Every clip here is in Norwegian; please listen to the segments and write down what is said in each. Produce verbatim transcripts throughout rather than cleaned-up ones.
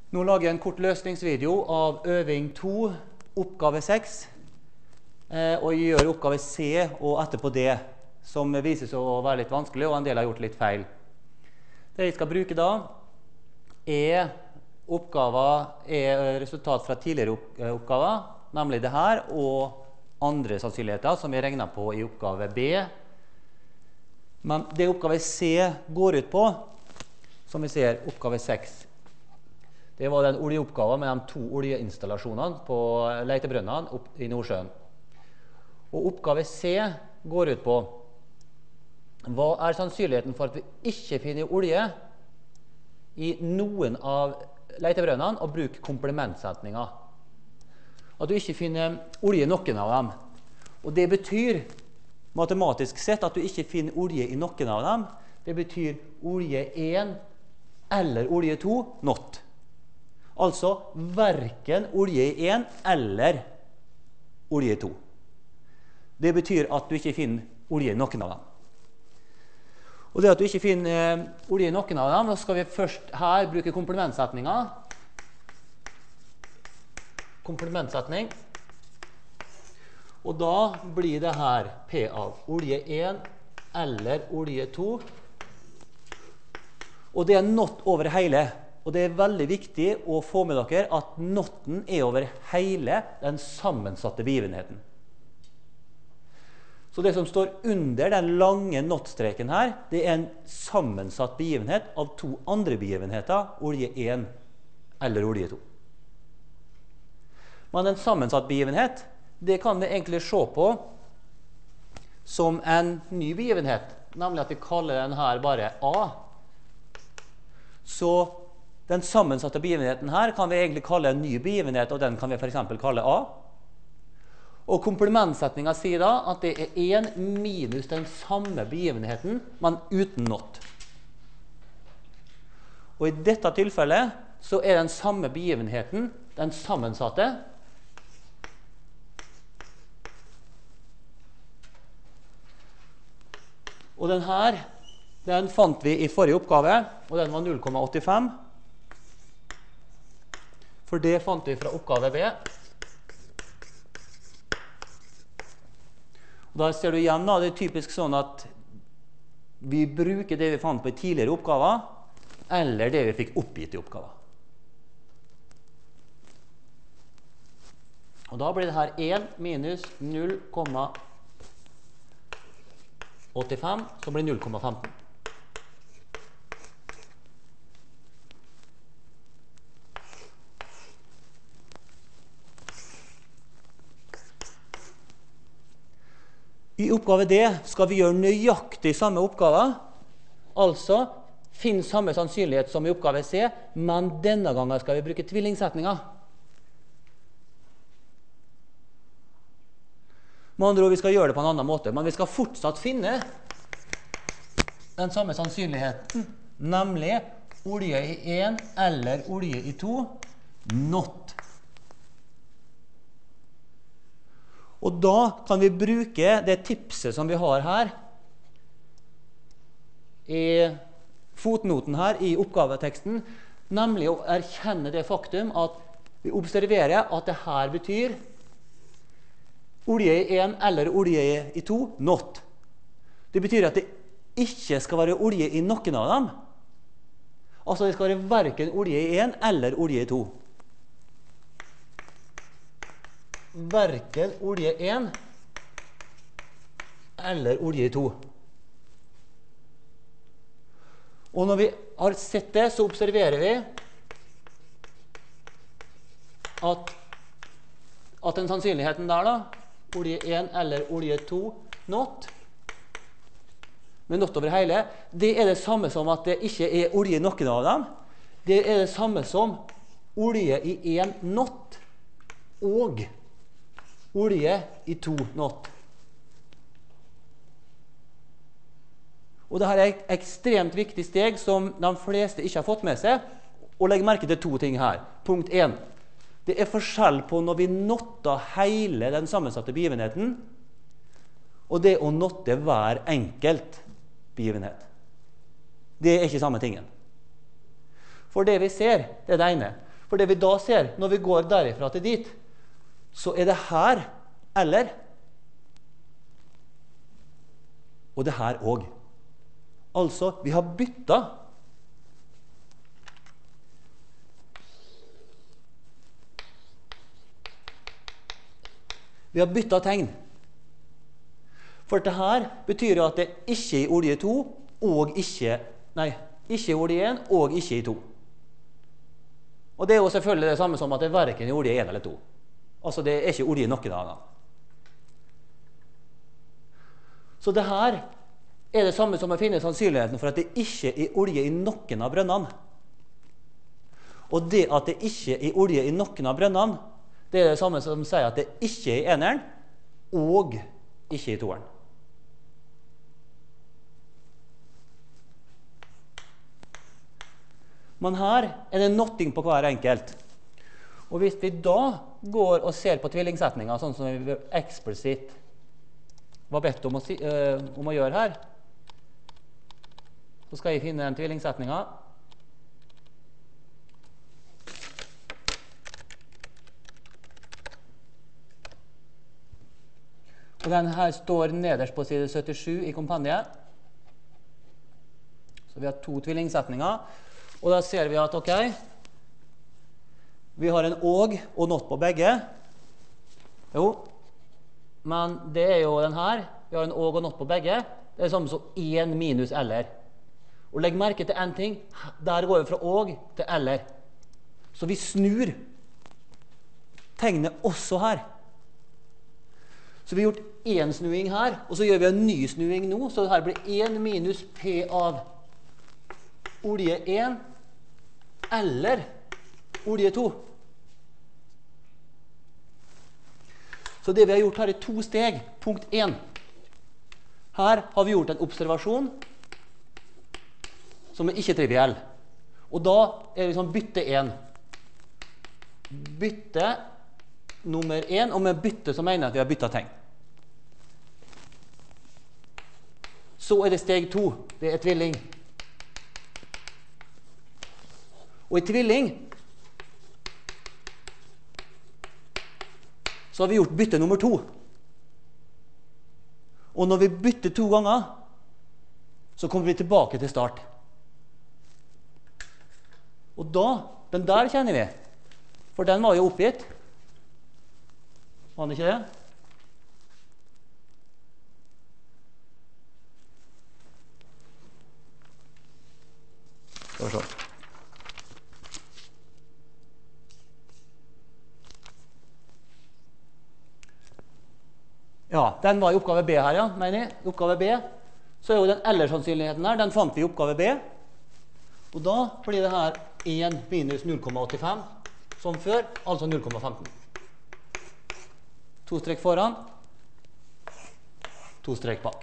Nå lager jeg en kort løsningsvideo av øving to, oppgave seks, og jeg gjør oppgave C og etterpå D, som viser seg å være litt vanskelig, og en del har gjort litt feil. Det jeg skal bruke da, er oppgaver, er resultat fra tidligere oppgaver, nemlig det her, og andre sannsynligheter som jeg regner på i oppgave B. Men det oppgave C går ut på, som vi ser, oppgave seks. Det var den oljeoppgaven med de to oljeinstallasjonene på leitebrønnene i Nordsjøen. Og oppgave C går ut på hva er sannsynligheten for at vi ikke finner olje i noen av leitebrønnene, og bruk komplementsetninger. At du ikke finner olje i noen av dem. Og det betyr matematisk sett at du ikke finner olje i noen av dem. Det betyr olje én eller olje to not. Altså hverken olje i én eller olje i to. Det betyr at du ikke finner olje i noen av dem. Og det at du ikke finner eh, olje i noen av dem, da skal vi først her bruke komplementsetninger. Komplementsetning. Og da blir det her P av olje én eller olje to. Og det er not over hele. Og det er veldig viktig å få med dere at noten er over hele den sammensatte begivenheten. Så det som står under den lange not-streken her, det er en sammensatt begivenhet av to andre begivenheter, olje én eller olje to. Men en sammensatt begivenhet, det kan vi egentlig se på som en ny begivenhet, nemlig at vi kaller den her bare A. Så den sammensatte begivenheten her kan vi egentlig kalle en ny begivenhet, og den kan vi for eksempel kalle A. Og komplementsetningen sier da at det er én minus den samme begivenheten, men uten not. Og i dette tilfellet så er den samme begivenheten, den sammensatte, og den her, den fant vi i forrige oppgave, og den var null komma åttifem. For det fant vi fra oppgave B. Og da ser du igjen da, det er typisk sånn at vi bruker det vi fant på i tidligere oppgaver, eller det vi fikk oppgitt i oppgaver. Og da blir det her én minus null komma åttifem, så blir null komma femten. I oppgave D skal vi gjøre nøyaktig samme oppgave, altså finn samme sannsynlighet som i oppgave C, men denne gangen skal vi bruke tvillingsetninger. Med andre ord, vi skal gjøre det på en annen måte, men vi skal fortsatt finne den samme sannsynligheten, nemlig olje i én eller olje i to, not. Og da kan vi bruke det tipset som vi har her, i fotnoten her i oppgaveteksten, nemlig å erkjenne det faktum at vi observerer at det her betyr olje i én eller olje i to, not. Det betyr at det ikke skal være olje i noen av dem. Altså det skal være hverken olje i én eller olje i to. Hverken olje én eller olje i to. Og når vi har sett det, så observerer vi at, at den sannsynligheten der da, olje én eller olje to, not, med not over hele, det er det samme som at det ikke er olje i noen av dem. Det er det samme som olje i én not og olje i to not. Og dette er et ekstremt viktig steg som de fleste ikke har fått med seg. Og legg merke til to ting her. Punkt én. Det er forskjell på når vi notter hele den sammensatte begivenheten, og det å notte hver enkelt begivenhet. Det er ikke samme tingen. For det vi ser, det er det ene. For det vi da ser, når vi går derifra til dit, så er det her eller, og det her også. Altså, vi har byttet. Vi har byttet tegn. For dette her betyr jo at det ikke er i olje to, og ikke, nei, ikke i olje en, og ikke i to. Og det er jo selvfølgelig det samme som at det er hverken i olje en eller to. Altså det er ikke olje i noen ganger. Så det her er det samme som å finne sannsynligheten for at det ikke er olje i noen av brønnene. Og det at det ikke er olje i noen av brønnene, det er det samme som sier at det ikke er i eneren, og ikke i toeren. Men her er det notting på hver enkelt. Og hvis vi da går og ser på tvillingsetninger, sånn som vi eksplisitt var bedt om å, si, øh, om å gjøre her, så skal jeg finne den tvillingsetningen. Og den her står nederst på side syttisju i kompendiet. Så vi har to tvillingsetninger. Og da ser vi at, ok, vi har en og og not på begge. Jo, men det er jo den her. Vi har en og og not på begge. Det er det samme som en minus eller. Og legg merke til en ting. Der går vi fra og til eller. Så vi snur tegnet også her. Så vi har gjort en snuing her, og så gjør vi en ny snuing nå, så her blir en minus P av olje en eller olje to. Så det vi har gjort her er to steg. Punkt en. Her har vi gjort en observasjon som er ikke triviell. Og da er det liksom bytte en. Bytte nummer en, og med bytte så mener jeg at vi har byttet tegn. Så er det steg to. Det er tvilling. Og i tvilling så har vi gjort bytte nummer to. Og når vi bytter to ganger, så kommer vi tilbake til start. Og da, den der kjenner vi. For den var jo oppgitt. Var den ikke det? Skal vi se. Ja, den var i oppgave B her, ja, mener jeg. I oppgave B. Så er jo den eller-sannsynligheten her, den fant vi i oppgave B. Og da blir det her en minus null komma åttifem, som før, altså null komma femten. To strek foran, to strek bak.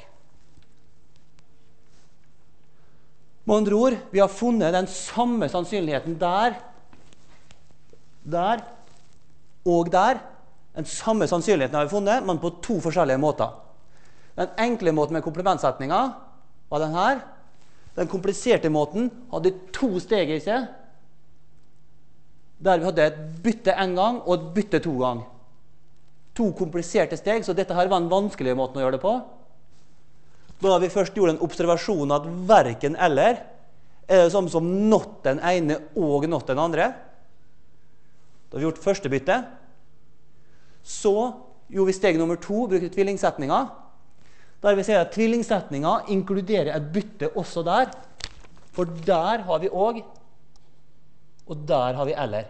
Med andre ord, vi har funnet den samme sannsynligheten der, der og der. Den samme sannsynligheten har vi funnet, men på to forskjellige måter. Den enkle måten med komplementsetningen var den her. Den kompliserte måten hadde to steg i seg, der vi hadde et bytte en gang og et bytte to gang. To kompliserte steg, så dette her var en vanskelig måte å gjøre det på. Da vi først gjorde en observasjon at hverken eller er det samme som not den ene og not den andre. Da har vi gjort første bytte. Så gjorde vi steg nummer to, brukte tvillingsetninger. Der vi ser at tvillingsetninger inkluderer et bytte også der. For der har vi og, og der har vi eller.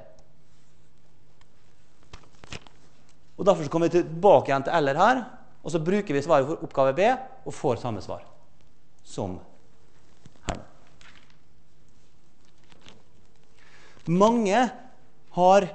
Og derfor så kommer vi tilbake igjen til eller her, og så bruker vi svaret for oppgave B, og får samme svar som her. Mange har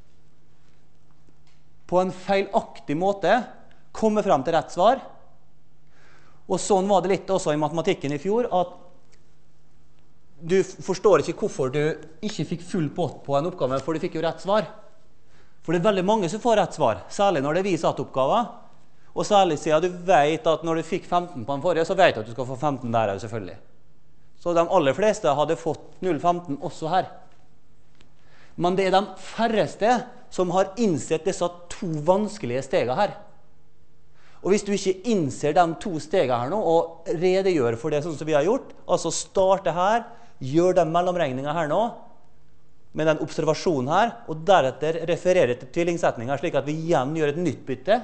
på en feilaktig måte kommet frem til rett svar. Og sånn var det litt også i matematikken i fjor, at du forstår ikke hvorfor du ikke fikk full pott på en oppgave, for du fikk jo rett svar. For det er veldig mange som får rett svar, særlig når det er vi satt oppgaver. Og særlig siden du vet at når du fikk femten på den forrige, så vet du at du skal få femten der, selvfølgelig. Så de aller fleste hadde fått null komma femten også her. Men det er de færreste som har innsett disse to vanskelige stegene her. Og hvis du ikke innser de to stegene her nå, og redegjør for det sånn som vi har gjort, altså starte her, gjør de mellomregningene her nå, med den observasjonen her, og deretter referere til tvillingsetninger, slik at vi igjen gjør et nytt bytte,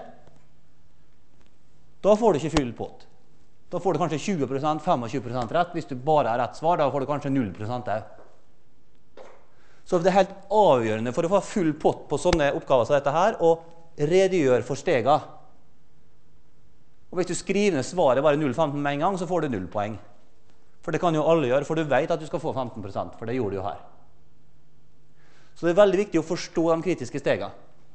da får du ikke full pott. Da får du kanskje tjue prosent, tjuefem prosent rett. Hvis du bare har rett svar, da får du kanskje null prosent også. Så det er helt avgjørende for å få full pott på sånne oppgaver som dette her, og redegjør for stegene. Og hvis du skriver ned svaret bare null komma femten med en gang, så får du null poeng. For det kan jo alle gjøre, for du vet at du skal få femten prosent, for det gjorde du jo her. Så det er veldig viktig å forstå de kritiske stegene.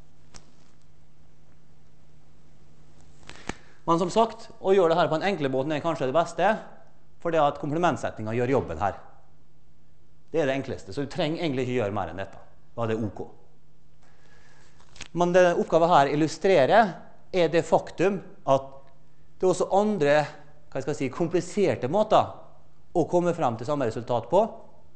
Men som sagt, å gjøre det her på en enkle måten er kanskje det beste, for det at komplementsetningen gjør jobben her. Det er det enkleste, så du trenger egentlig ikke gjøre mer enn dette. Da er det ok. Men det oppgaven her illustrerer er det faktum at det er også andre, hva skal jeg si, kompliserte måter å komme frem til samme resultat på,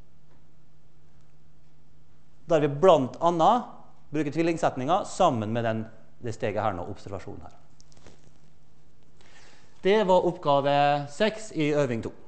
der vi blant annet bruker tvillingsetninger sammen med den, det steget her nå, observasjonen her. Det var oppgave seks i øving to.